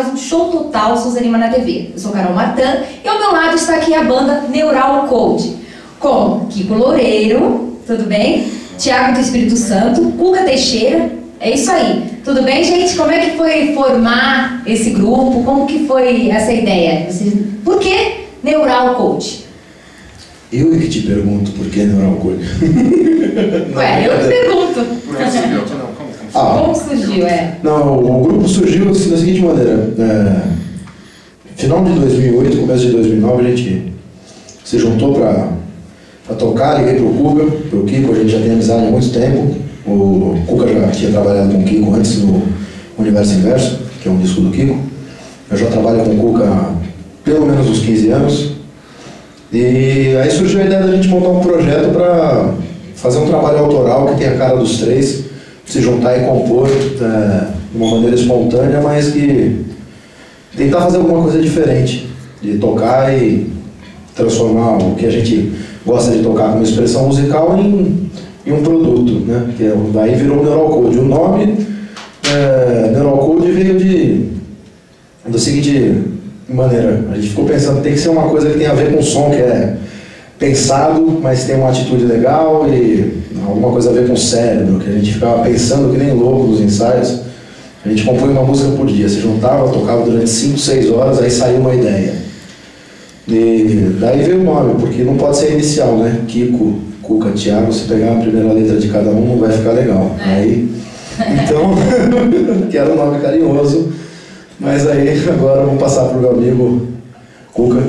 mais um show total Souza Lima na TV. Eu sou Carol Martã e ao meu lado está aqui a banda Neural Code, com Kiko Loureiro, tudo bem? Thiago do Espírito Santo, Cuca Teixeira, é isso aí. Tudo bem, gente? Como é que foi formar esse grupo? Como que foi essa ideia? Por que Neural Code? Eu que te pergunto por que Neural Code. Ué, eu te pergunto. Como surgiu, Não, o grupo surgiu da seguinte maneira. Final de 2008, começo de 2009, a gente se juntou para tocar, liguei pro Cuca, pro Kiko, a gente já tem amizade há muito tempo. O Cuca já tinha trabalhado com o Kiko antes no Universo Inverso, que é um disco do Kiko. Eu já trabalho com o Cuca há pelo menos uns 15 anos. E aí surgiu a ideia da gente montar um projeto para fazer um trabalho autoral que tenha a cara dos três, se juntar e compor de uma maneira espontânea, mas que tentar fazer alguma coisa diferente, de tocar e transformar o que a gente gosta de tocar como expressão musical em um produto, né? Que daí virou o Neural Code. O nome Neural Code veio da seguinte maneira: a gente ficou pensando, tem que ser uma coisa que tem a ver com o som, que é pensado, mas tem uma atitude legal e alguma coisa a ver com o cérebro, que a gente ficava pensando que nem louco nos ensaios. A gente compunha uma música por dia, se juntava, tocava durante 5, 6 horas, aí saiu uma ideia. E daí veio o nome, porque não pode ser inicial, né? Kiko, Cuca, Thiago, se pegar a primeira letra de cada um não vai ficar legal. Aí, então, que era um nome carinhoso, mas aí agora vamos passar para o meu amigo Cuca.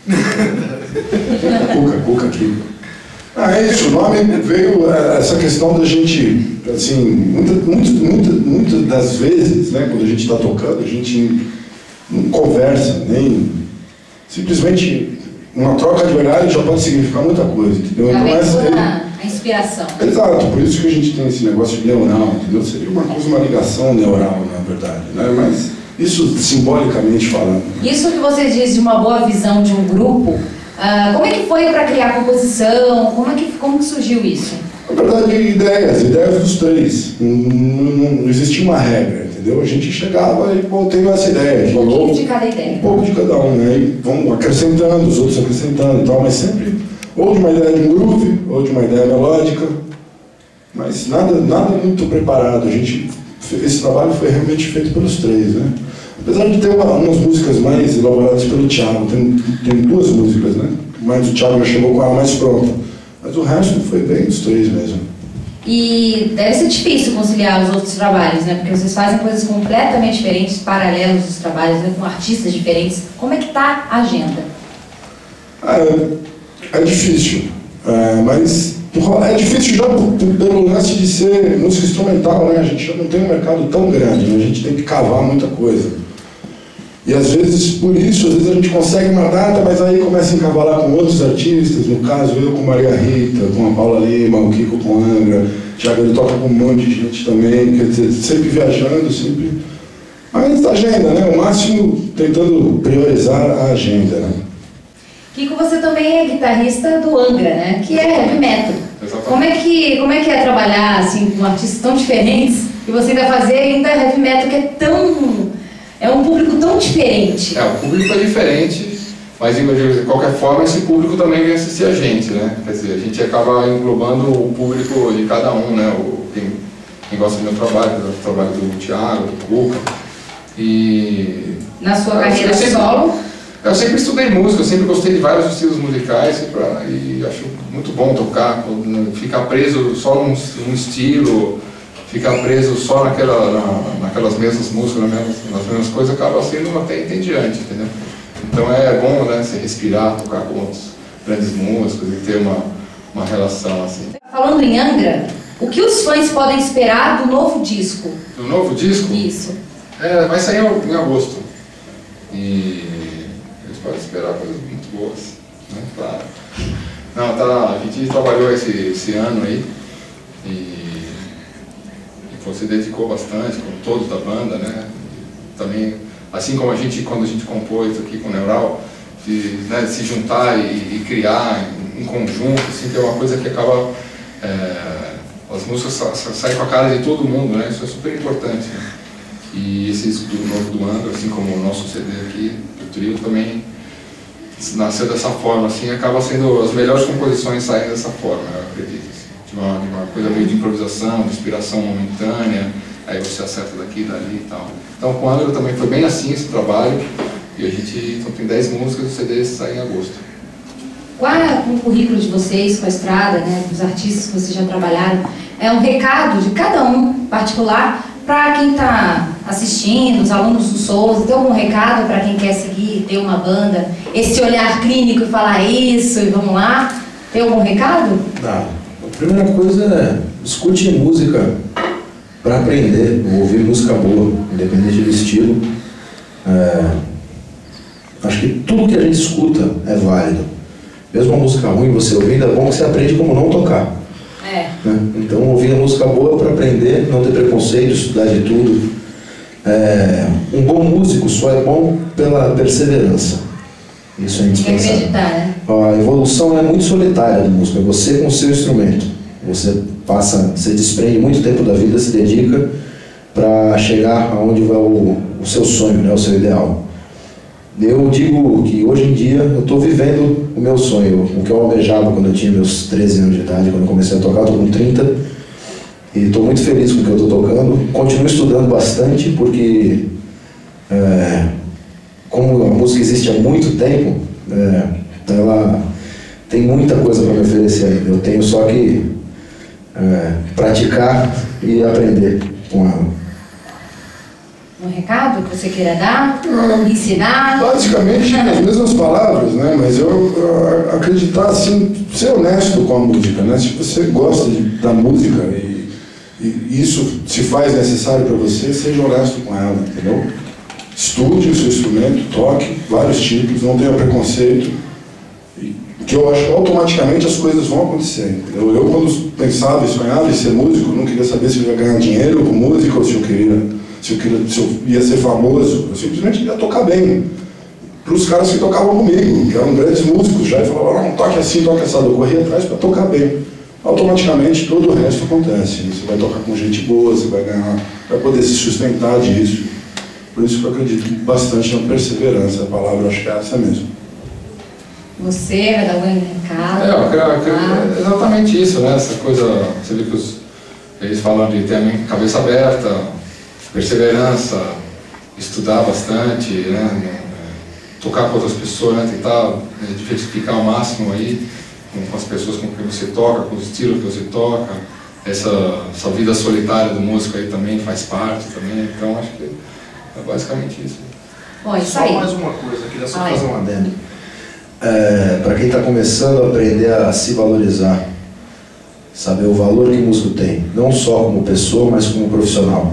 Cuca, Kiko. É isso, o nome veio essa questão da gente, assim, muitas das vezes, né, quando a gente está tocando, a gente não conversa, nem simplesmente uma troca de olhares já pode significar muita coisa, entendeu? Então, a inspiração. Exato, por isso que a gente tem esse negócio de neural, entendeu? Seria uma ligação neural, na verdade, né? Mas isso simbolicamente falando. Isso que você diz de uma boa visão de um grupo, como é que foi para criar a composição? Como que surgiu isso? Na verdade, ideias dos três. Não existia uma regra, entendeu? A gente chegava e teve essa ideia. Um pouquinho de cada ideia. Um pouco de cada um, né? E vamos acrescentando, os outros acrescentando e tal, mas sempre ou de uma ideia de um groove, ou de uma ideia melódica, mas nada muito preparado. Esse trabalho foi realmente feito pelos três, né? Apesar de ter umas músicas mais elaboradas pelo Thiago, tem 2 músicas, né? Mas o Thiago já chegou com ela mais pronta. Mas o resto foi bem dos três mesmo. E deve ser difícil conciliar os outros trabalhos, né? Porque vocês fazem coisas completamente diferentes, paralelos dos trabalhos, né? Com artistas diferentes. Como é que está a agenda? É difícil, mas é difícil já pelo lance de ser música instrumental, né? A gente já não tem um mercado tão grande, né? A gente tem que cavar muita coisa. E às vezes, por isso, às vezes a gente consegue uma data, mas aí começa a encavalar com outros artistas, no caso eu com Maria Rita, com a Paula Lima, o Kiko com a Angra, o Thiago ele toca com um monte de gente também, quer dizer, sempre viajando, sempre... Mas agenda, né? O máximo tentando priorizar a agenda, né? Kiko, você também é guitarrista do Angra, né? Que é heavy metal. Exatamente. Como é que é trabalhar assim, com artistas tão diferentes e você ainda fazer ainda heavy metal, que é um público tão diferente? O público é diferente, mas de qualquer forma esse público também vem assistir a gente, né? Quer dizer, a gente acaba englobando o público de cada um, né? Quem gosta do meu trabalho, do trabalho do Thiago, do Cuca. E na sua carreira solo? Eu sempre estudei música, eu sempre gostei de vários estilos musicais e acho muito bom tocar, ficar preso só num estilo, ficar preso só naquelas mesmas músicas, nas mesmas coisas, acaba sendo até entediante, entendeu? Então é bom, né, você respirar, tocar com outros grandes músicos e ter uma relação assim. Falando em Angra, o que os fãs podem esperar do novo disco? Do novo disco? Isso. Vai sair em agosto. E eles podem esperar coisas muito boas, né? A gente trabalhou esse ano aí e você dedicou bastante, como todos da banda, né? Também, assim como quando a gente compôs aqui com o Neural, de se juntar e criar em conjunto, assim, que é uma coisa que acaba... as músicas saem com a cara de todo mundo, né? Isso é super importante, né? E esse disco do novo do Andro, assim como o nosso CD aqui, do trio, também nasceu dessa forma, assim, acaba sendo as melhores composições saem dessa forma, eu acredito. Assim, de uma coisa meio de improvisação, de inspiração momentânea, aí você acerta daqui, dali e tal. Então com o Andro também foi bem assim esse trabalho, e a gente então, tem 10 músicas, o CD sai em agosto. Qual é o currículo de vocês com a estrada, né, dos artistas que vocês já trabalharam? É um recado de cada um particular para quem está assistindo, os alunos do Souza. Tem algum recado para quem quer seguir, ter uma banda, esse olhar clínico e falar isso e vamos lá? Tem algum recado? A primeira coisa é escute música para aprender, ouvir música boa, independente do estilo. Acho que tudo que a gente escuta é válido. Mesmo uma música ruim, você ouvindo, é bom que você aprende como não tocar. Né? Então, ouvir a música boa para aprender, não ter preconceito, estudar de tudo. Um bom músico só é bom pela perseverança. Isso é indispensável. Acreditar, né? A evolução é muito solitária do músico, é você com o seu instrumento. Você desprende muito tempo da vida, se dedica para chegar aonde vai o seu sonho, né, o seu ideal. Eu digo que hoje em dia eu estou vivendo o meu sonho, o que eu almejava quando eu tinha meus 13 anos de idade, quando eu comecei a tocar, estou com 30 e estou muito feliz com o que eu estou tocando. Continuo estudando bastante porque, como a música existe há muito tempo, ela tem muita coisa para me oferecer ainda. Eu tenho só que praticar e aprender com ela. Um recado que você queira dar? Ensinar? Basicamente, as mesmas palavras, né? Mas eu acreditar, assim, ser honesto com a música, né? Se você gosta da música e isso se faz necessário para você, seja honesto com ela, entendeu? Estude o seu instrumento, toque vários tipos, não tenha preconceito, que eu acho que automaticamente as coisas vão acontecer, entendeu? Eu, quando pensava e sonhava em ser músico, não queria saber se eu ia ganhar dinheiro com música ou se eu ia ser famoso. Eu simplesmente ia tocar bem. Para os caras que tocavam comigo, que eram grandes músicos já, e falavam, não, toque assim, toque assado. Eu corria atrás para tocar bem. Automaticamente todo o resto acontece. Você vai tocar com gente boa, você vai ganhar, vai poder se sustentar disso. Por isso que eu acredito bastante na perseverança. A palavra, eu acho que é essa mesmo. Você vai dar um recado? Exatamente isso, né? Essa coisa, você vê que eles falam de ter a cabeça aberta, perseverança, estudar bastante, né? Tocar com outras pessoas, né? Tentar diversificar ao máximo aí com as pessoas com quem você toca, com o estilo que você toca. Essa vida solitária do músico aí também faz parte também, então acho que é basicamente isso. Bom, isso só aí. Mais uma coisa, eu queria só fazer um adendo. Para quem está começando a aprender a se valorizar, saber o valor que o músico tem, não só como pessoa, mas como profissional.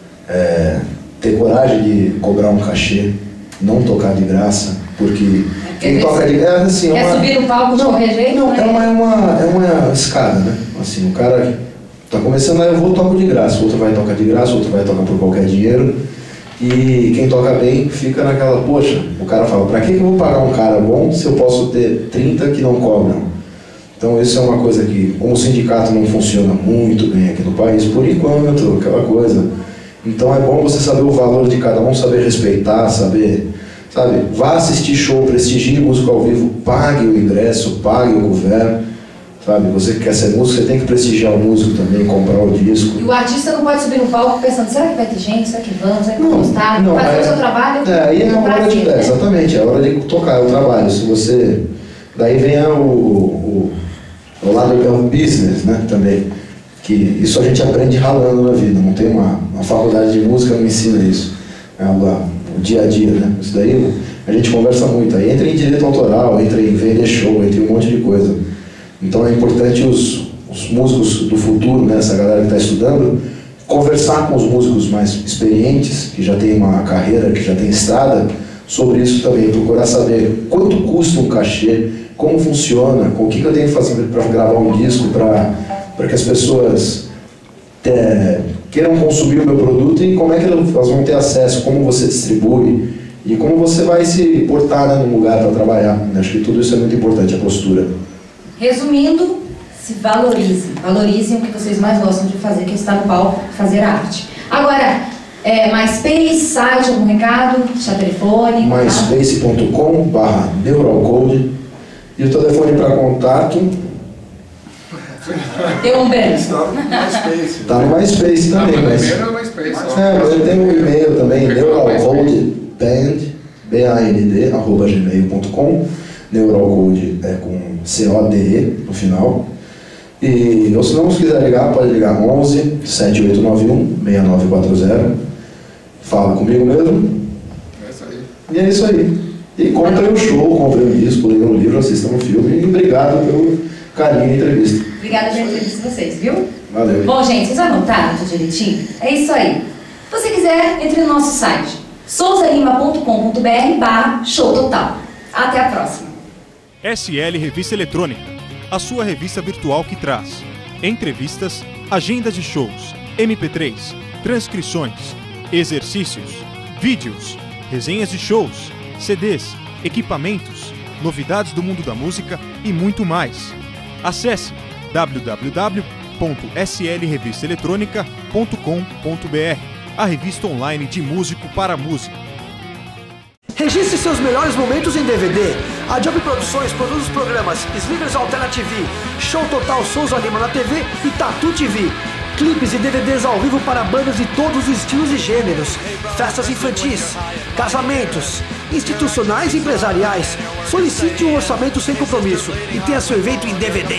Ter coragem de cobrar um cachê, não tocar de graça, porque quem toca de graça, assim, quer subir no palco de qualquer jeito? Não, né? é uma escada, né? Assim, o cara está começando, eu vou tocar de graça, o outro vai tocar de graça, o outro vai tocar por qualquer dinheiro. E quem toca bem fica naquela, poxa, o cara fala, para que eu vou pagar um cara bom se eu posso ter 30 que não cobram? Então isso é uma coisa que, como o sindicato não funciona muito bem aqui no país, por enquanto, aquela coisa. Então é bom você saber o valor de cada um, saber respeitar, sabe, vá assistir show, prestigie músico ao vivo, pague o ingresso, pague o couvert, sabe, você que quer ser músico, você tem que prestigiar o músico também, comprar o disco. E o artista não pode subir no palco pensando, será que vai ter gente, será que vamos, será que vão gostar? Não, fazer o seu trabalho. Aí é a hora de, exatamente, é a hora de tocar, é o trabalho. Se você, daí vem o lado do business, né, também, que isso a gente aprende ralando na vida, não tem uma faculdade de música não ensina isso, é o dia a dia, né, isso daí a gente conversa muito, aí entra em direito autoral, entra em vender show, entra em um monte de coisa. Então é importante os músicos do futuro, né, essa galera que está estudando, conversar com os músicos mais experientes, que já tem uma carreira, que já tem estrada, sobre isso também, procurar saber quanto custa um cachê, como funciona, o que eu tenho que fazer para gravar um disco, para que as pessoas queiram consumir o meu produto e como é que elas vão ter acesso, como você distribui e como você vai se portar, né, num lugar para trabalhar. Acho que tudo isso é muito importante, a postura. Resumindo, se valorizem o que vocês mais gostam de fazer, que é estar no palco, fazer arte. Agora, MySpace, site, algum recado, chat telefone? myspace.com/neuralcode. E o telefone para contato... Deu um beijo. Tá no MySpace também, mas... Primeiro é o MySpace. mas ele tem um e-mail também, neuralcodeband@gmail.com. Neuralcode é com CODE no final. E, ou se não, se quiser ligar, pode ligar 11 7891 6940. Fala comigo mesmo. É isso aí. E é isso aí. E comprem o show, comprem o disco, leiam o livro, assistam o filme. E obrigado pelo carinho e entrevista. Obrigada pela entrevista de vocês, viu? Valeu. Bom, gente, vocês anotaram tudo direitinho? É isso aí. Se você quiser, entre no nosso site souzalima.com.br/showtotal. Até a próxima. SL Revista Eletrônica, a sua revista virtual que traz entrevistas, agendas de shows, MP3, transcrições, exercícios, vídeos, resenhas de shows, CDs, equipamentos, novidades do mundo da música e muito mais. Acesse www.slrevistaeletronica.com.br, a revista online de músico para músico. Registre seus melhores momentos em DVD. A Job Produções produz os programas Slivers Alternative, Show Total Souza Lima na TV e Tatu TV. Clipes e DVDs ao vivo para bandas de todos os estilos e gêneros. Festas infantis, casamentos, institucionais e empresariais. Solicite um orçamento sem compromisso e tenha seu evento em DVD.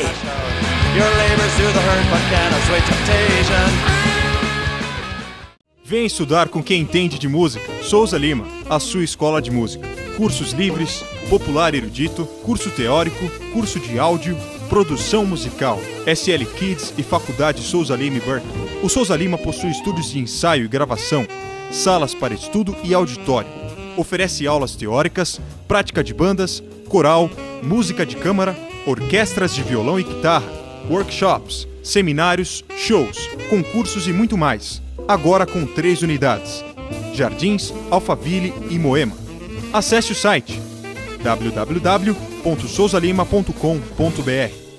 Vem estudar com quem entende de música. Souza Lima, a sua escola de música. Cursos livres, popular erudito, curso teórico, curso de áudio, produção musical, SL Kids e Faculdade Souza Lima e Berkeley. O Souza Lima possui estúdios de ensaio e gravação, salas para estudo e auditório. Oferece aulas teóricas, prática de bandas, coral, música de câmara, orquestras de violão e guitarra, workshops, seminários, shows, concursos e muito mais. Agora com 3 unidades: Jardins, Alphaville e Moema. Acesse o site www.souzalima.com.br.